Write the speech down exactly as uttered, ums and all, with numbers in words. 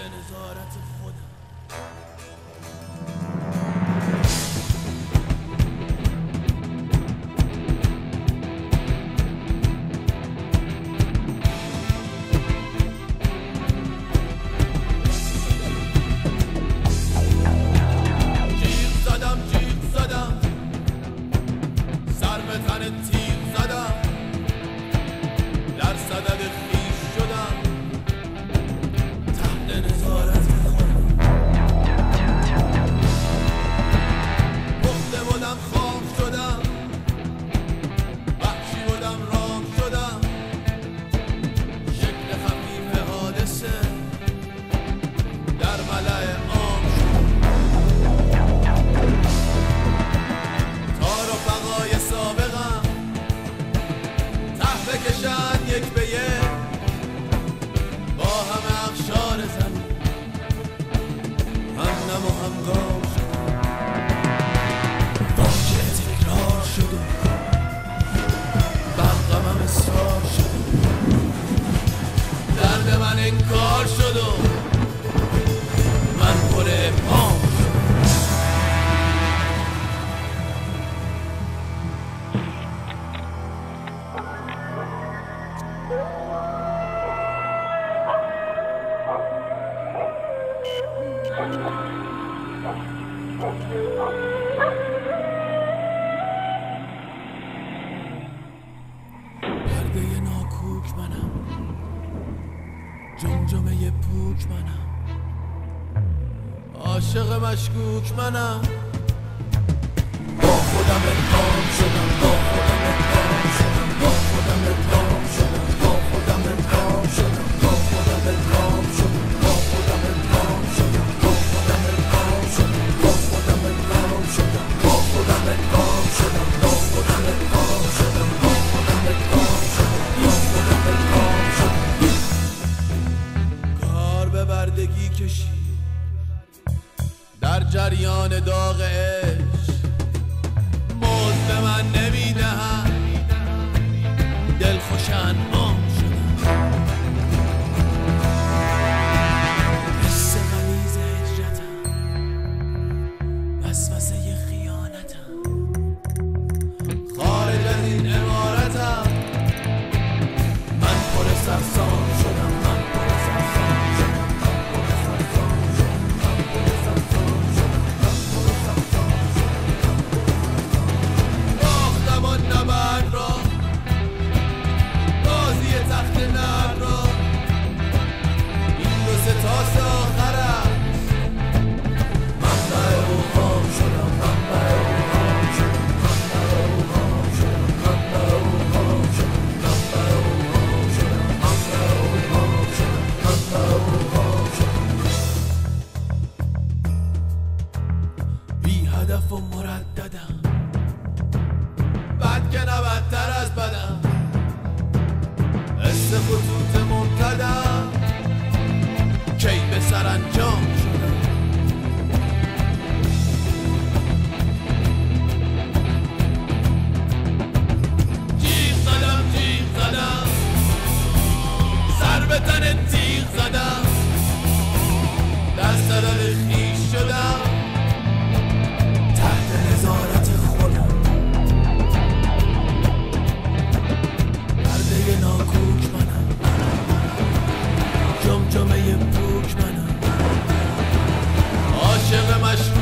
نظارت خودم. یک به یک با همه اخشار زمین هم نم و هم گام شد، واقع تکرار شد و بر غمم اصرار شد، درد من انکار شد و من پر ابهام شد. پرده ناکوک منم، جمجمه پوک منم، عاشق مشکوک منم، با خودم اتهام شدم، با خودم اتهام شدم، با خودم اتهام شدم، با خودم اتهام شدم، با خودم اتهام شدم، با خودم اتهام شدم، با خودم اتهام شدم، با خودم اتهام شدم، با خودم اتهام شدم، با خودم اتهام شدم، با خودم اتهام شدم، با خودم اتهام شدم. کار به بردگی کشید در جریان داغ عشق، مزد من نمیدهند، دلخوش انعام شدم، حس غلیظ هجرتم، وسوسه خیانتم، خارج از این عمارتم، من پر سرسام شدم، من پر سرسام شدم، من پر سرسام شدم، من پر سرسام شدم، من پر سرسام شدم. باختم آن نبرد را، بازی تخت نرد را، این دو سه تاس آخر است، منبع اوهام شدم، منبع اوهام شدم، منبع اوهام شدم، منبع اوهام شدم، منبع اوهام شدم، منبع اوهام شدم، منبع اوهام شدم. بی هدف و مرددم، بد که نه بدتر از بدم، حس خطوط ممتدم، کی به سرانجام شدم. جیغ زدم، جیغ زدم، سر به تن تیغ زدم، در صدد خویش شدم، تحت نظارت خودم. پرده ناکوک منم، جمجمه پوک منم، عاشق مشکوک